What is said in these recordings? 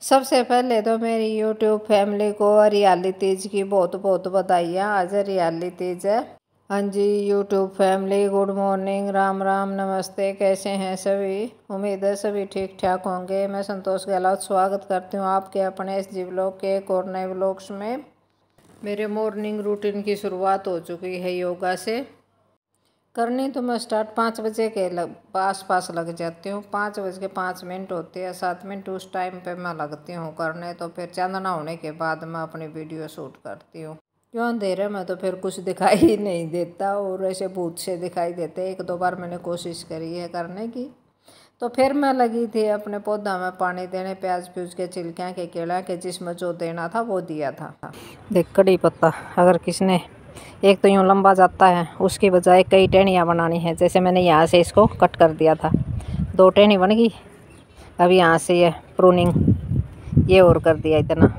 सबसे पहले तो मेरी यूट्यूब फैमिली को हरियाली तीज की बहुत बहुत बधाइयाँ। आज हरियाली तीज है। हाँ जी यूट्यूब फैमिली, गुड मॉर्निंग, राम राम, नमस्ते। कैसे हैं सभी? उम्मीद है सभी ठीक ठाक होंगे। मैं संतोष गहलोत स्वागत करती हूँ आपके अपने एस जी व्लॉग के एक और नए व्लॉग्स में। मेरे मॉर्निंग रूटीन की शुरुआत हो चुकी है योगा से। करनी तो मैं स्टार्ट 5 बजे के आस पास लग जाती हूँ। 5:05 होती है, 7 मिनट उस टाइम पे मैं लगती हूँ करने। तो फिर चांदना होने के बाद मैं अपनी वीडियो शूट करती हूँ। क्यों अंधेरे में तो फिर कुछ दिखाई ही नहीं देता और ऐसे भूत से दिखाई देते। 1-2 बार मैंने कोशिश करी है करने की। तो फिर मैं लगी थी अपने पौधा में पानी देने, प्याज फ्यूज के छिलकियाँ के केला के, जिसमें जो देना था वो दिया था। देख कड़ी पत्ता अगर किसने एक तो यूँ लंबा जाता है, उसकी बजाय कई टहनियाँ बनानी है। जैसे मैंने यहाँ से इसको कट कर दिया था, 2 टहनी बन गई। अब यहाँ से ये प्रूनिंग ये और कर दिया, इतना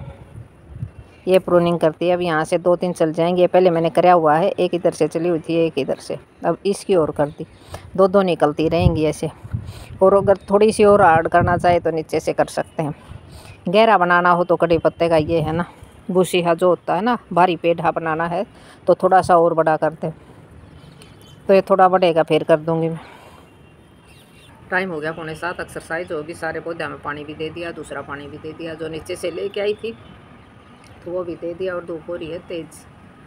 ये प्रूनिंग करती है। अब यहाँ से 2-3 चल जाएंगे। पहले मैंने कराया हुआ है, एक इधर से चली हुई थी, एक इधर से। अब इसकी और कर दी, 2 निकलती रहेंगी ऐसे। और अगर थोड़ी सी और हार्ड करना चाहे तो नीचे से कर सकते हैं। गहरा बनाना हो तो कड़ी पत्ते का ये है ना, बुशिहा जो होता है ना, भारी पेढ़ा बनाना है तो थोड़ा सा और बड़ा कर दे। तो ये थोड़ा बढ़ेगा फिर कर दूंगी मैं। टाइम हो गया 6:45, एक्सरसाइज होगी। सारे पौधे में पानी भी दे दिया, दूसरा पानी भी दे दिया, जो नीचे से लेके आई थी तो वो भी दे दिया। और धूप हो रही है तेज।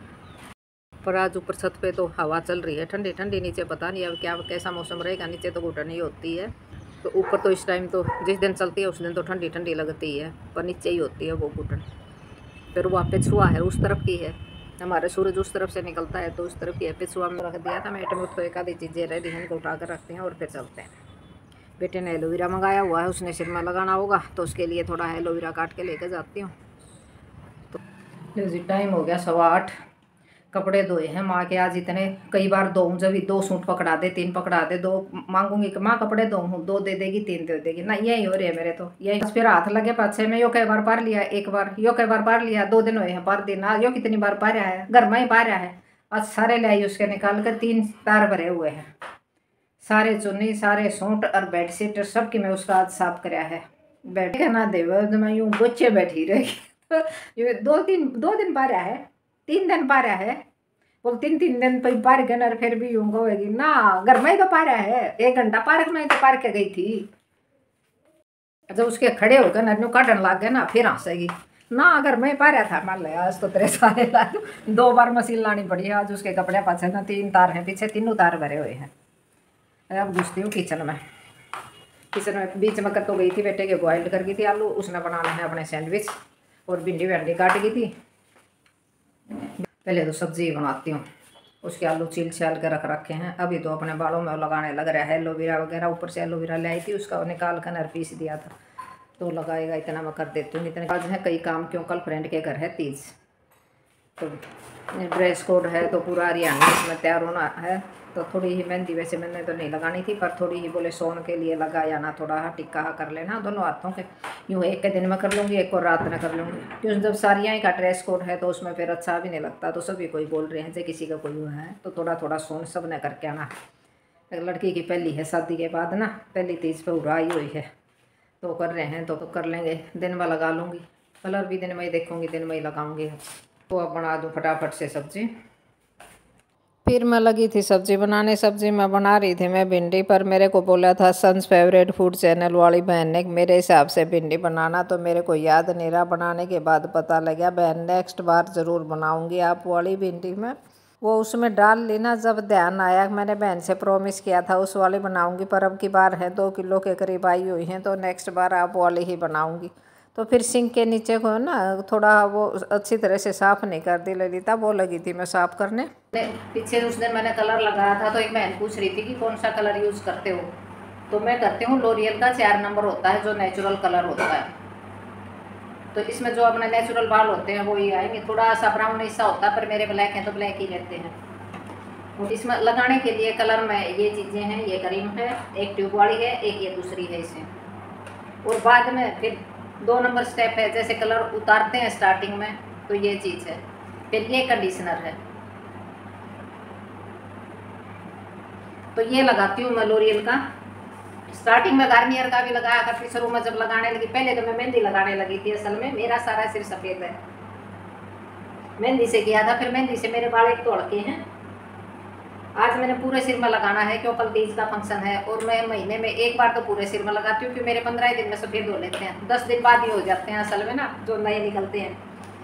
पर आज ऊपर छत पे तो हवा चल रही है ठंडी ठंडी। नीचे पता नहीं अब क्या कैसा मौसम रहेगा। नीचे तो घुटन ही होती है। तो ऊपर तो इस टाइम तो जिस दिन चलती है उस दिन तो ठंडी ठंडी लगती है, पर नीचे ही होती है वो घुटन। फिर वहाँ पिछुआ है, उस तरफ की है। हमारे सूरज उस तरफ से निकलता है तो उस तरफ की है। पिछुआ में रख दिया था मेट मुट, तो एक आधी चीज़ें रेडी हैं, इनको उठा कर रखते हैं और फिर चलते हैं। बेटे ने एलोवेरा मंगाया हुआ है, उसने सिर में लगाना होगा तो उसके लिए थोड़ा एलोवेरा काट के लेकर जाती हूँ। तो जी टाइम हो गया 8:15। कपड़े धोए हैं माँ के आज इतने, कई बार धोऊँ जब 2 सूट पकड़ा दे, 3 पकड़ा दे, 2 मांगूंगी कि माँ कपड़े धोऊँ, 2 दे देगी, 3 दे देगी ना। यही हो रही है मेरे तो। यही फिर हाथ लगे पाछे में, यो कई बार पार लिया, एक बार यो कई बार पार लिया, 2 दिन हुए हैं पार दिन। यो कितनी बार पारा है, घर में ही पारा है। आज सारे लाई उसके निकाल कर 3 तार भरे हुए हैं। सारे चुन्नी, सारे सूट और बेडशीट सबकी मैं उसका आज साफ कराया है। बैठ के ना दे मैं यूँ बच्चे बैठी रही। ये 2 दिन पारा है, 3 दिन पारा है। बोल 3 दिन पे पार्क है ना, फिर भी यूँ होगी ना। घर में ही तो पारा है, 1 घंटा पार्क में ही तो पार्क गई थी। जब उसके खड़े होकर ना काटन लग गए ना, फिर हंसेगी ना। अगर मैं पारा था मान लिया, आज तो तेरे सारे 2 बार मशीन लानी पड़ी है। आज उसके कपड़े पाछे ना 3 तार हैं, पीछे 3 तार भरे हुए हैं। अब घुसती हूँ किचन में। किचन में बीच में कर तो गई थी, बेटे के बॉइल्ड कर गई थी आलू, उसने बनाना है अपने सैंडविच। और भिंडी वंडी काट गई थी। पहले तो सब्जी बनाती हूँ, उसके आलू छील छाल के रख रखे हैं। अभी तो अपने बालों में लगाने लग रहा है एलोवेरा वगैरह। ऊपर से एलोवेरा ले आई थी, उसका निकाल कर नर पीस दिया था तो लगाएगा। इतना मैं कर देती हूँ। इतने आज है कई काम, क्यों कल फ्रेंड के घर है तीज। तो ड्रेस कोड है तो पूरा हरियाणा इसमें तैयार होना है। तो थोड़ी ही मेहंदी वैसे मैंने तो नहीं लगानी थी, पर थोड़ी ही बोले सोन के लिए लगाया ना, थोड़ा टिक्का कर लेना दोनों हाथों के। यूँ एक के दिन में कर लूँगी, एक और रात में कर लूँगी। क्योंकि जब सारियाँ का ड्रेस कोड है तो उसमें फिर अच्छा भी नहीं लगता। तो सभी कोई बोल रहे हैं, जैसे किसी का कोई हुआ है तो थोड़ा थोड़ा सोन सब ने करके आना। लड़की की पहली है शादी के बाद ना, पहली तीज पर उड़ा आई हुई है तो कर रहे हैं। तो कर लेंगे, दिन में लगा लूँगी। कलर भी दिन में ही देखूँगी, दिन में ही लगाऊँगी। तो अब बना दूँ फटाफट से सब्जी। फिर मैं लगी थी सब्जी बनाने। सब्जी मैं बना रही थी मैं भिंडी, पर मेरे को बोला था सन्स फेवरेट फूड चैनल वाली बहन ने मेरे हिसाब से भिंडी बनाना, तो मेरे को याद नहीं रहा। बनाने के बाद पता लगा बहन नेक्स्ट बार ज़रूर बनाऊंगी आप वाली भिंडी में। वो उसमें डाल ली ना, जब ध्यान आया मैंने बहन से प्रॉमिस किया था उस वाली बनाऊंगी, पर अब की बार है 2 किलो के करीब आई हुई हैं तो नेक्स्ट बार आप वाली ही बनाऊंगी। तो फिर सिंक के नीचे को ना थोड़ा वो अच्छी तरह से साफ़ नहीं कर दी ललिता, वो लगी थी मैं साफ़ करने। पीछे उस दिन मैंने कलर लगाया था तो एक बहन पूछ रही थी कि कौन सा कलर यूज़ करते हो। तो मैं करती हूँ लॉरियल का 4 नंबर होता है जो नेचुरल कलर होता है। तो इसमें जो अपने नेचुरल बाल होते हैं वो ही आएंगे। थोड़ा सा ब्राउन हिस्सा होता है, पर मेरे ब्लैक हैं तो ब्लैक ही रहते हैं। और इसमें लगाने के लिए कलर में ये चीज़ें हैं, ये क्रीम है, एक ट्यूब वाली है, एक ये दूसरी है इसमें। और बाद में फिर 2 नंबर स्टेप है, जैसे कलर उतारते हैं स्टार्टिंग में तो ये चीज़ है। फिर ये कंडीशनर है, तो ये लगाती हूँ मैं लॉरियल का। स्टार्टिंग में गार्नियर का भी लगाया था, फिर शुरू में जब लगाने लगी, पहले तो मैं मेहंदी लगाने लगी थी। असल में मेरा सारा सिर सफ़ेद है, मेहंदी से किया था। फिर मेहंदी से मेरे बाल एक तो अड़के हैं। आज मैंने पूरे सिर में लगाना है, क्यों कल तीज का फंक्शन है। और मैं महीने में एक बार तो पूरे सिर में लगाती हूँ, क्योंकि मेरे 15 दिन में सफ़ेद हो लेते हैं, 10 दिन बाद ही हो जाते हैं असल में ना, जो नए निकलते हैं।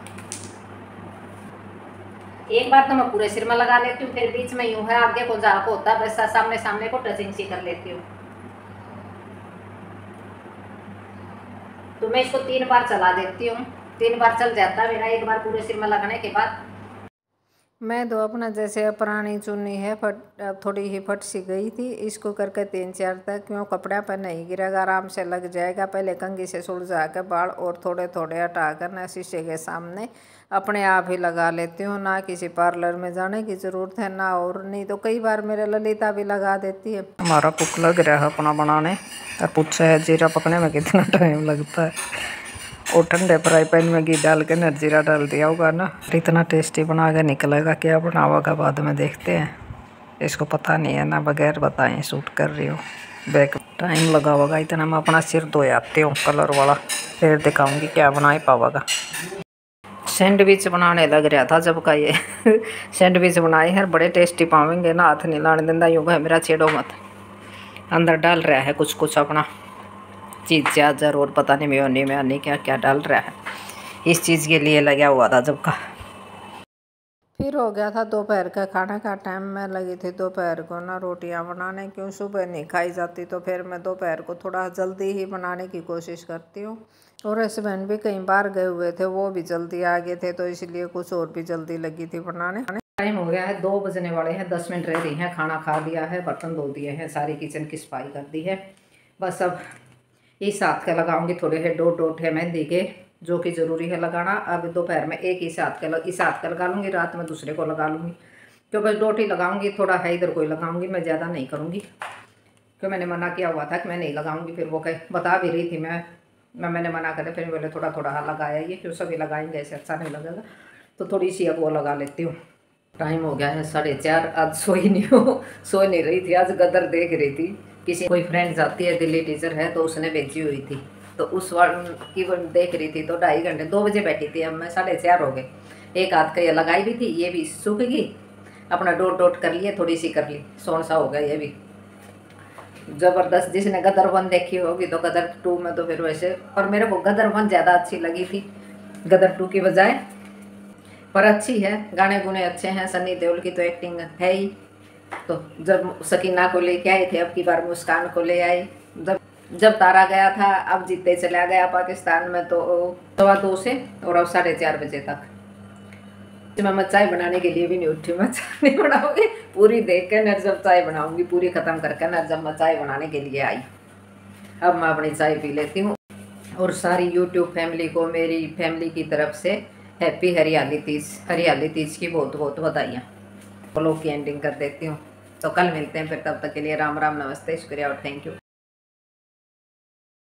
एक बार तो मैं पूरे सिर में लगा लेती हूँ, फिर बीच में यूँ है आगे को जहाँ को होता है वैसा सामने सामने को टचिंग सी कर लेती हूँ। तो मैं इसको 3 बार चला देती हूँ, 3 बार चल जाता है मेरा, एक बार पूरे सिर में लगाने के बाद। मैं तो अपना जैसे पुरानी चुन्नी है थोड़ी ही फट सी गई थी, इसको करके 3-4 तक, क्यों कपड़ा पर नहीं गिरेगा, आराम से लग जाएगा। पहले कंघी से सुलझा के बाल और थोड़े थोड़े हटा कर ना शीशे के सामने अपने आप ही लगा लेती हूँ, ना किसी पार्लर में जाने की ज़रूरत है ना। और नहीं तो कई बार मेरे ललिता भी लगा देती है। हमारा कुक लग रहा है अपना बनाने, और पूछा है जीरा पकने में कितना टाइम लगता है। और ठंडे फ्राई पैन में घी डाल के न जीरा डाल दिया होगा ना, इतना टेस्टी बना के निकलेगा। क्या बनावागा बाद में देखते हैं, इसको पता नहीं है ना, बगैर बताए शूट कर रही हूँ। बैक टाइम लगा होगा इतना। मैं अपना सिर धो आती हूँ कलर वाला, फिर दिखाऊंगी क्या बना ही पावागा। सैंडविच बनाने लग रहा था जब का ये सैंडविच बनाए हैं, बड़े टेस्टी पावेंगे ना, हाथ नहीं लाने देंदा यूँ है मेरा, छेड़ो मत। अंदर डाल रहा है कुछ कुछ अपना चीज़ चार्जर और पता नहीं मेयोनी में नहीं क्या क्या डाल रहा है, इस चीज़ के लिए लगा हुआ था जब का। फिर हो गया था दोपहर का खाना का टाइम। मैं लगी थी दोपहर को ना रोटियां बनाने, क्यों सुबह नहीं खाई जाती, तो फिर मैं दोपहर को थोड़ा जल्दी ही बनाने की कोशिश करती हूँ। और हस्बैंड भी कई बार गए हुए थे, वो भी जल्दी आ गए थे, तो इसलिए कुछ और भी जल्दी लगी थी बनाने। टाइम हो गया है, 2 बजने वाले हैं, 10 मिनट रह रही हैं। खाना खा लिया है, बर्तन धो दिए हैं, सारी किचन की सफाई कर दी है। बस अब इस हाथ का लगाऊंगी, थोड़े से डोट है मेहंदी के, जो कि ज़रूरी है लगाना। अब दोपहर में एक इस हाथ का लगा लूँगी, रात में दूसरे को लगा लूँगी। क्यों बस डोट ही लगाऊंगी, थोड़ा है इधर कोई लगाऊंगी, मैं ज़्यादा नहीं करूँगी। क्यों मैंने मना किया हुआ था कि मैं नहीं लगाऊंगी, फिर वो कह बता भी रही थी मैंने मना करे, फिर बोले थोड़ा थोड़ा लगाया ये, क्यों सभी लगाएंगे ऐसे अच्छा नहीं लगेगा, तो थोड़ी सी अब वो लगा लेती हूँ। टाइम हो गया है 4:30, आज सोई नहीं रही थी, आज गदर देख रही थी। किसी कोई फ्रेंड जाती है, दिल्ली टीचर है, तो उसने भेजी हुई थी, तो उस की वो देख रही थी। तो 2.5 घंटे, 2 बजे बैठी थी, अब मैं 4:30 हो गए। एक हाथ का ये लगाई भी थी, ये भी सूख गई, अपना डोट कर लिए, थोड़ी सी कर ली, सोन सा हो गया ये भी ज़बरदस्त। जिसने गदर 1 देखी होगी तो गदर 2 में तो फिर वैसे, पर मेरे को गदर 1 ज़्यादा अच्छी लगी थी गदर 2 की बजाय, पर अच्छी है, गाने गुने अच्छे हैं, सनी देओल की तो एक्टिंग है ही। तो जब सकीना को लेके आई थे, अब की बार मुस्कान को ले आई। जब तारा गया था, अब जीते चला गया पाकिस्तान में, तो 2:15 से और अब 4:30 बजे तक। मैं चाय बनाने के लिए भी नहीं उठी, मैं चाय नहीं बनाऊंगी, पूरी देख के नर जब चाय बनाऊंगी, पूरी ख़त्म करके नर जब मैं चाय बनाने के लिए आई। अब मैं अपनी चाय पी लेती हूँ। और सारी यूट्यूब फैमिली को मेरी फैमिली की तरफ से हैप्पी हरियाली तीज की बहुत बहुत बधाइयाँ। ब्लॉग की एंडिंग कर देती हूँ, तो कल मिलते हैं फिर, तब तक के लिए राम राम, नमस्ते, शुक्रिया और थैंक यू।